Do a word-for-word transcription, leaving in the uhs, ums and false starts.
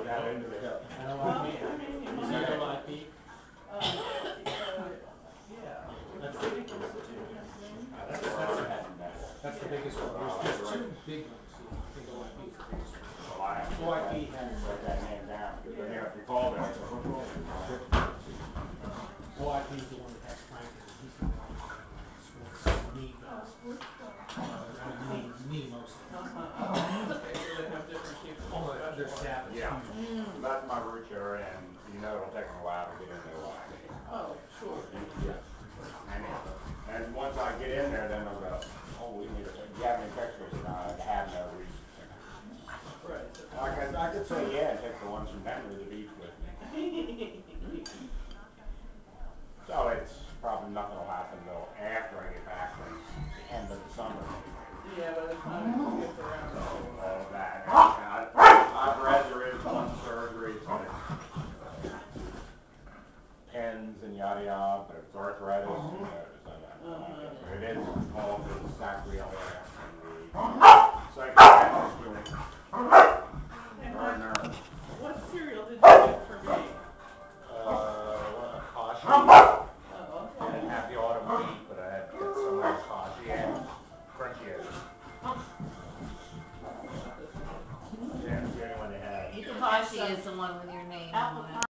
down into the hill. I know what I mean. You see L I P? Uh, uh, yeah. That's the biggest one. That's, that's, That's the biggest one. There's, there's two big ones. I think O I P is the biggest one. well, I have to O I P has, write that name down, because then if you call there, it's a football. O I P is the one that has Franklin. He's the one that sports knee, uh, I mean, knee, knee mostly. Uh-huh. Okay, so they have different people. Oh, their staff is Yeah, huge. so that's my root area, and you know it'll take them a while to get into the line. Oh, sure. Yeah. And, and once I get in there, then they'll go, oh, we need to, do you have any pictures? And I have no reason. Right. I could, I could say, yeah, and take the ones from Denver to the beach with me. So it's probably nothing will happen though after I get back, like the end of the summer. Yeah, by the time it gets around